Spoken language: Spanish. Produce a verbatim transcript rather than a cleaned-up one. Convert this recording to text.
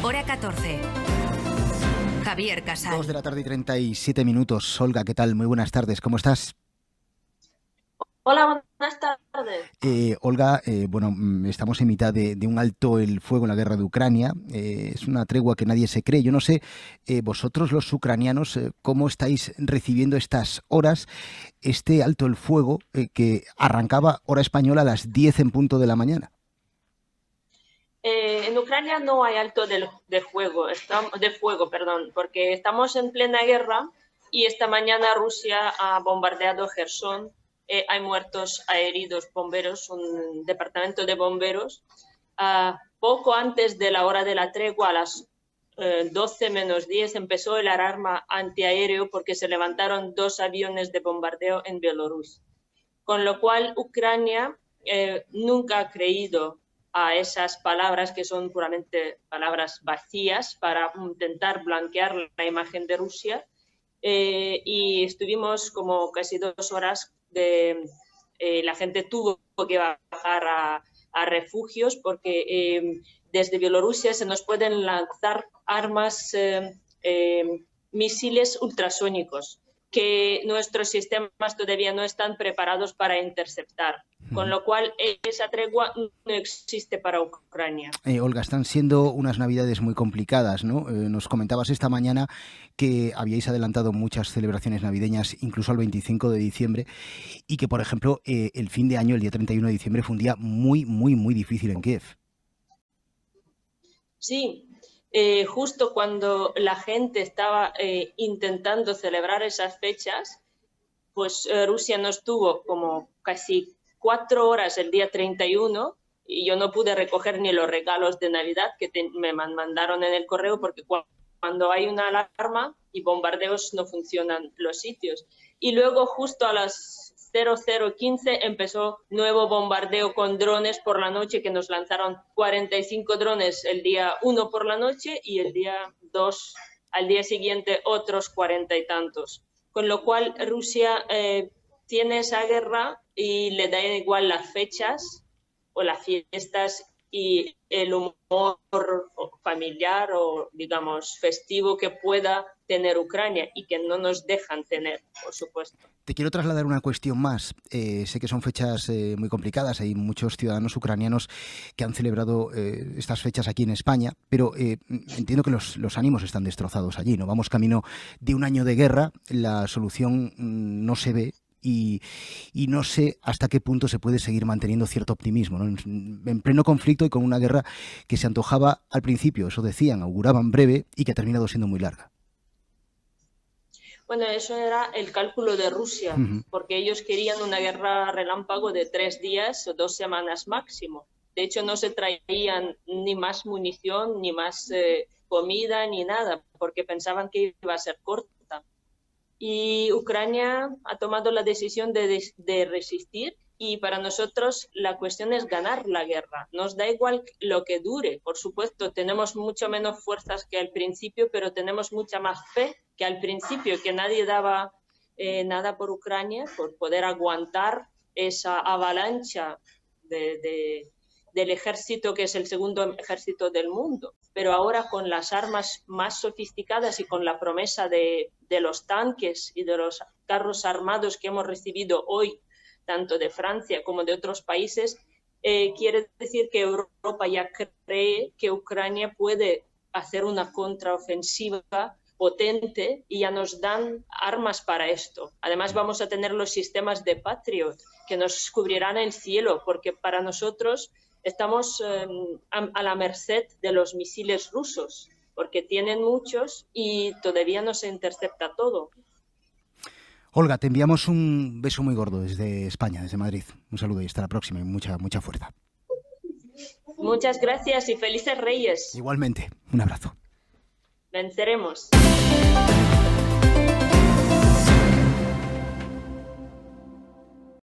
Hora catorce. Javier Casal. Dos de la tarde y treinta y siete minutos. Olga, ¿qué tal? Muy buenas tardes. ¿Cómo estás? Hola, buenas tardes. Eh, Olga, eh, bueno, estamos en mitad de, de un alto el fuego en la guerra de Ucrania. Eh, es una tregua que nadie se cree. Yo no sé, eh, vosotros los ucranianos, eh, ¿cómo estáis recibiendo estas horas, este alto el fuego eh, que arrancaba hora española a las diez en punto de la mañana? Eh, en Ucrania no hay alto de, de, fuego, estamos, de fuego, perdón, porque estamos en plena guerra y esta mañana Rusia ha bombardeado Gerson. Eh, hay muertos, hay heridos, bomberos, un departamento de bomberos. Uh, poco antes de la hora de la tregua, a las eh, doce menos diez, empezó el alarma antiaéreo porque se levantaron dos aviones de bombardeo en Bielorrusia. Con lo cual, Ucrania eh, nunca ha creído a esas palabras que son puramente palabras vacías para intentar blanquear la imagen de Rusia. Eh, y estuvimos como casi dos horas de... Eh, la gente tuvo que bajar a, a refugios porque eh, desde Bielorrusia se nos pueden lanzar armas, eh, eh, misiles ultrasónicos que nuestros sistemas todavía no están preparados para interceptar. Con lo cual, esa tregua no existe para Ucrania. Eh, Olga, están siendo unas navidades muy complicadas, ¿no? Eh, nos comentabas esta mañana que habíais adelantado muchas celebraciones navideñas, incluso al veinticinco de diciembre, y que, por ejemplo, eh, el fin de año, el día treinta y uno de diciembre, fue un día muy, muy, muy difícil en Kiev. Sí, eh, justo cuando la gente estaba eh, intentando celebrar esas fechas, pues eh, Rusia nos tuvo como casi cuatro horas el día treinta y uno y yo no pude recoger ni los regalos de Navidad que te, me mandaron en el correo porque cuando hay una alarma y bombardeos no funcionan los sitios. Y luego justo a las cero cero quince empezó nuevo bombardeo con drones por la noche que nos lanzaron cuarenta y cinco drones el día uno por la noche y el día dos, al día siguiente otros cuarenta y tantos. Con lo cual Rusia eh, tiene esa guerra y le da igual las fechas o las fiestas y el humor familiar o, digamos, festivo que pueda tener Ucrania y que no nos dejan tener, por supuesto. Te quiero trasladar una cuestión más. Eh, sé que son fechas eh, muy complicadas. Hay muchos ciudadanos ucranianos que han celebrado eh, estas fechas aquí en España, pero eh, entiendo que los, los ánimos están destrozados allí, ¿no? Vamos camino de un año de guerra, la solución mm, no se ve. Y, y no sé hasta qué punto se puede seguir manteniendo cierto optimismo, ¿no? En, en pleno conflicto y con una guerra que se antojaba al principio, eso decían, auguraban breve y que ha terminado siendo muy larga. Bueno, eso era el cálculo de Rusia, uh-huh. porque ellos querían una guerra relámpago de tres días o dos semanas máximo. De hecho, no se traían ni más munición, ni más eh, comida, ni nada, porque pensaban que iba a ser corta. Y Ucrania ha tomado la decisión de, de resistir y para nosotros la cuestión es ganar la guerra. Nos da igual lo que dure, por supuesto, tenemos mucho menos fuerzas que al principio, pero tenemos mucha más fe que al principio, que nadie daba eh, nada por Ucrania, por poder aguantar esa avalancha de, de, del ejército que es el segundo ejército del mundo. Pero ahora con las armas más sofisticadas y con la promesa de, de los tanques y de los carros armados que hemos recibido hoy, tanto de Francia como de otros países, eh, quiere decir que Europa ya cree que Ucrania puede hacer una contraofensiva potente y ya nos dan armas para esto. Además vamos a tener los sistemas de Patriot que nos cubrirán el cielo, porque para nosotros estamos eh, a, a la merced de los misiles rusos, porque tienen muchos y todavía no se intercepta todo. Olga, te enviamos un beso muy gordo desde España, desde Madrid. Un saludo y hasta la próxima y mucha, mucha fuerza. Muchas gracias y felices Reyes. Igualmente, un abrazo. Venceremos.